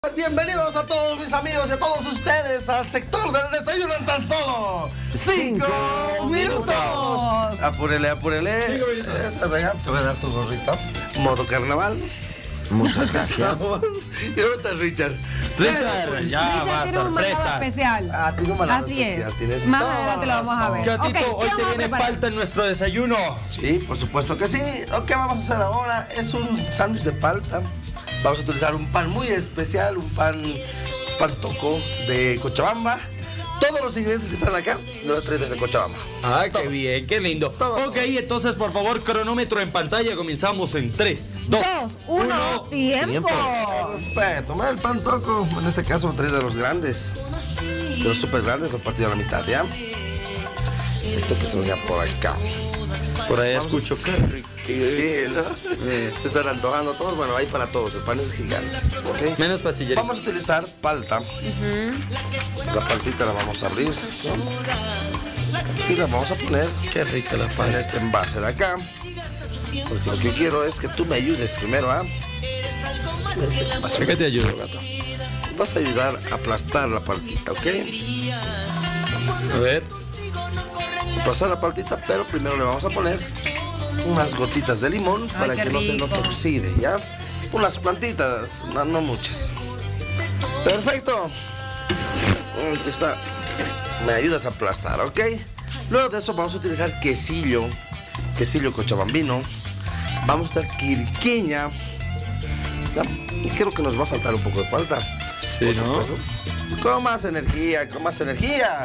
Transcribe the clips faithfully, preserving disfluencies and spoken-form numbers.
Pues bienvenidos a todos mis amigos y a todos ustedes al sector del desayuno en tan solo cinco minutos. Apúrele, apúrele. Cinco minutos. Esa, venga, te voy a dar tu gorrito. Modo carnaval. Muchas gracias. ¿Cómo estás, Richard? Richard, ya va, tiene un mandato sorpresas. especial. Ah, tiene un mandato Así especial. es. Tienes Más toda adelante lo vamos a ver. razón. Gatito, Ok, hoy ¿qué se vamos a viene preparar? palta en nuestro desayuno. Sí, por supuesto que sí. Lo que vamos a hacer ahora es un sándwich de palta. Vamos a utilizar un pan muy especial, un pan, pan toco de Cochabamba. Todos los ingredientes que están acá, yo los traigo desde Cochabamba. Ah, qué Todos. bien, qué lindo. Todo. Ok, entonces, por favor, cronómetro en pantalla. Comenzamos en tres, dos, Dos, uno, tiempo. Perfecto, tomar el pan toco, en este caso lo traí de los grandes, de los súper grandes, lo partí a la mitad, ¿ya? Esto que se venía por acá. Por ahí Vamos. escucho qué rico. Sí, ¿no? Se están antojando todos, bueno, hay para todos, el pan es gigante, ¿ok? Menos pasillería. Vamos a utilizar palta. La paltita la vamos a abrir, ¿no? Y la vamos a poner Qué rica la en palta. este envase de acá. Porque lo que quiero es que tú me ayudes primero a... ¿Para qué te ayudo, gato? Vas a ayudar a aplastar la paltita, ¿ok? A ver. Aplastar la paltita, pero primero le vamos a poner unas gotitas de limón Ay, para qué que no se nos rico. oxide, ¿ya? Unas plantitas, no, no muchas. Perfecto. Aquí está. Me ayudas a aplastar, ¿ok? Luego de eso vamos a utilizar quesillo, quesillo cochabambino. Vamos a utilizar quirqueña. ¿Ya? Y creo que nos va a faltar un poco de palta. Sí, Por ¿no? supuesto. Con más energía, con más energía.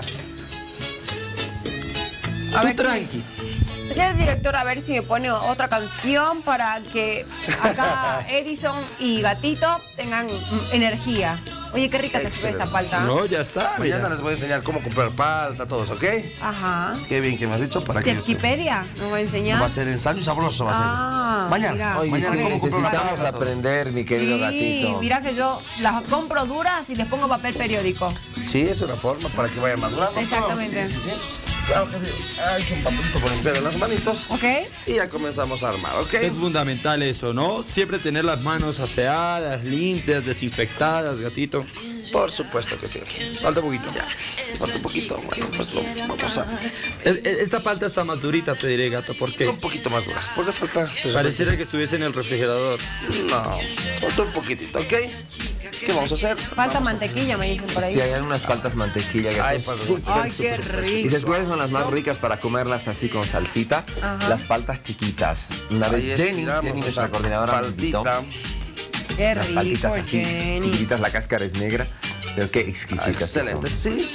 A Tú ver, tranquis. señor director, a ver si me pone otra canción para que acá Edison y Gatito tengan mm, energía. Oye, qué rica te fue Excelente. esta palta. No, ya está. Mañana mira. les voy a enseñar cómo comprar palta, todos, ¿ok? Ajá. Qué bien que me has dicho para que... yo te- Wikipedia nos va a enseñar. Va a ser el sándwich sabroso, va a ser. Ah, Mañana. mira. Oye, Mañana sí, cómo comprar una necesitamos palta, todo. aprender, mi querido Sí, gatito. mira que yo las compro duras y les pongo papel periódico. Sí, es una forma para que vaya madurando. todo. Exactamente. Sí, sí, sí. Claro que sí. Hay un papelito por limpiar en las manitos. ¿Ok? Y ya comenzamos a armar, ¿ok? Es fundamental eso, ¿no? Siempre tener las manos aseadas, limpias, desinfectadas, gatito. Por supuesto que sí. Falta poquito. Ya. Falta un poquito. Bueno, pues lo vamos a... Es- es- Esta palta está más durita, te diré, gato. ¿Por qué? Un poquito más dura. ¿Por qué falta? Pareciera que estuviese en el refrigerador. No. Falta un poquitito, ¿ok? ¿Qué vamos a hacer? Falta Vamos a- mantequilla, me dicen por ahí. Sí, hay algunas paltas mantequilla que Ay, son paltas súper, Ay, qué súper- rico. ¿Y sabes cuáles son las más ricas para comerlas así con salsita? Ajá. Las paltas chiquitas. Una vez Ahí Jenny, estiramos Jenny nuestra esa coordinadora, me invitó. paltita. Qué Las rico, paltitas así, Jenny. chiquititas, la cáscara es negra, pero qué exquisitas que Excelente, son. sí.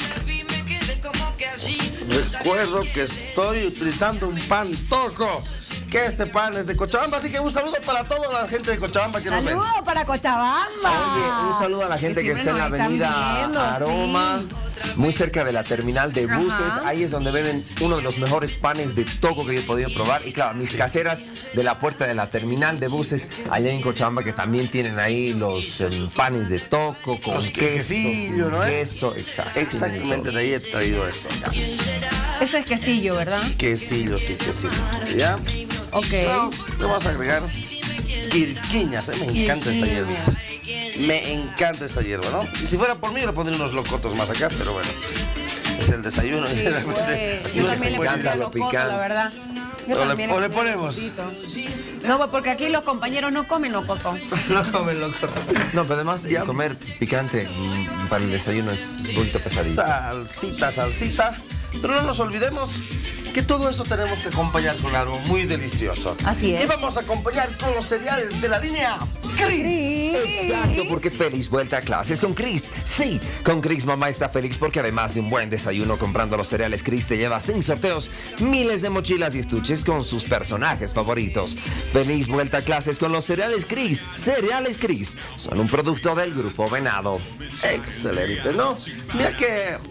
Recuerdo que estoy utilizando un pan toco, que este pan es de Cochabamba, así que un saludo para toda la gente de Cochabamba que nos ven. Saludos para Cochabamba. Oye, un saludo a la gente que, siempre está en la nos están avenida viendo, Aroma, sí. muy cerca de la terminal de Ajá. buses. Ahí es donde venden uno de los mejores panes de toco que yo he podido probar. Y claro, mis caseras de la puerta de la terminal de buses, allá en Cochabamba, que también tienen ahí los em, panes de toco con Los queso, quesillo, sin ¿no, eh? queso, exacto. Exactamente, de ahí he traído eso. Eso es quesillo, ¿verdad? Quesillo, sí, quesillo. ¿Ya? Ok. No, le vamos a agregar quirquiñas. ¿eh? Me encanta esta hierba. Me encanta esta hierba, ¿no? Y si fuera por mí, le pondría unos locotos más acá, pero bueno, pues, es el desayuno. Sí, Realmente, pues, aquí yo no se también le puede- pondría lo locoto, picante. la verdad. Yo O le- también o le pondría ponemos. locotito. No, pues, porque aquí los compañeros no comen locoto. No comen locoto. No, pero además Ya. comer picante mm, para el desayuno es un poquito pesadito. Salsita, salsita. Pero no nos olvidemos que todo eso tenemos que acompañar con algo muy delicioso. Así es. Y vamos a acompañar con los cereales de la línea Cris. Exacto, porque feliz vuelta a clases con Cris. Sí, con Cris mamá está feliz porque además de un buen desayuno comprando los cereales Cris te lleva sin sorteos miles de mochilas y estuches con sus personajes favoritos. Feliz vuelta a clases con los cereales Cris. Cereales Cris son un producto del Grupo Venado. Excelente, ¿no? Mira que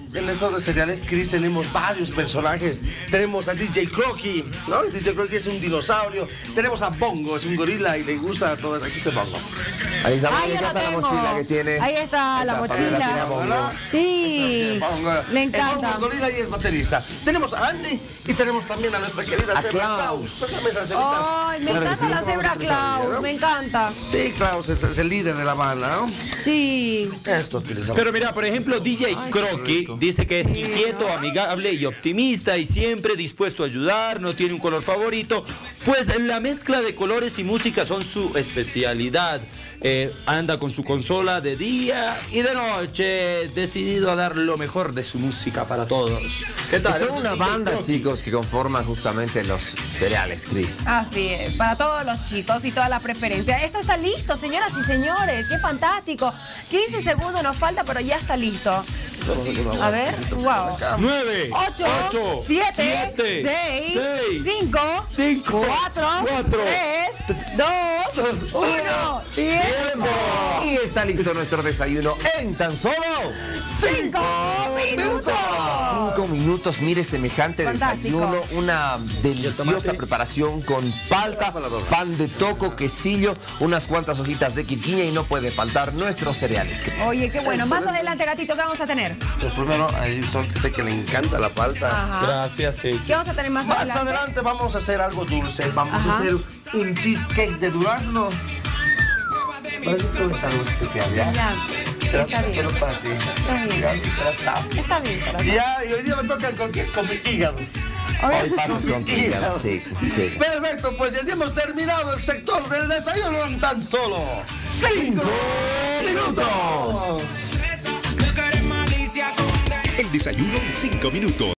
en esto de cereales, Chris, tenemos varios personajes. Tenemos a D J Crocky, ¿no? D J Crocky es un dinosaurio. Tenemos a Bongo, es un gorila y le gusta a todos. Aquí está Bongo. Ahí está, Ahí ya la está la tengo. mochila que tiene. Ahí está la Esta familia tiene a mochila. Bongo. Sí, Bongo. le El Bongo encanta. es gorila y es baterista. Tenemos a Andy y tenemos también a nuestra querida A Zebra Klaus. Klaus. Pásame esa Zebrita. Ay, me Claro que encanta sí. la cebra Klaus, me encanta. Sí, Klaus es, es el líder de la banda, ¿no? Sí. Esto utilizamos. Pero mira, por ejemplo, D J Crocky dice que es inquieto, amigable y optimista y siempre dispuesto a ayudar, no tiene un color favorito, pues la mezcla de colores y música son su especialidad. Eh, anda con su consola de día y de noche, decidido a dar lo mejor de su música para todos. ¿Qué tal? Es toda una D J banda, Crocky. chicos, que conforman justamente los cereales, Chris. Así es, para todos los chicos y todas las preferencias. Esto está listo, señoras y señores, qué fantástico. quince segundos nos falta, pero ya está listo. A ver, wow. nueve, ocho, siete, seis, cinco, cinco, cuatro, cuatro, tres, dos, uno, tiempo. Y está listo nuestro desayuno en tan solo Cinco minutos. cinco minutos. Mire, semejante Fantástico. desayuno, una deliciosa preparación con palta, pan de toco, quesillo, unas cuantas hojitas de quirquiña y no puede faltar nuestros cereales, Chris. Oye, qué bueno. Más adelante, gatito, ¿qué vamos a tener? Pero primero, a Edison, que sé que le encanta la palta. Ajá. Gracias, sí, sí. ¿Qué vamos a tener más, Más adelante? adelante vamos a hacer algo dulce. Vamos Ajá. a hacer un cheesecake de durazno. Para ti todo es algo especial, ¿ya? Ya, Será está bien. solo para ti. Está bien. Ya, ya sabes. Está bien, corazón. Ya, y hoy día me toca con, qué- con mi hígado. Hoy pasas con tu hígado, sí, sí. Perfecto, pues ya hemos terminado el sector del desayuno en tan solo cinco minutos. El desayuno en cinco minutos.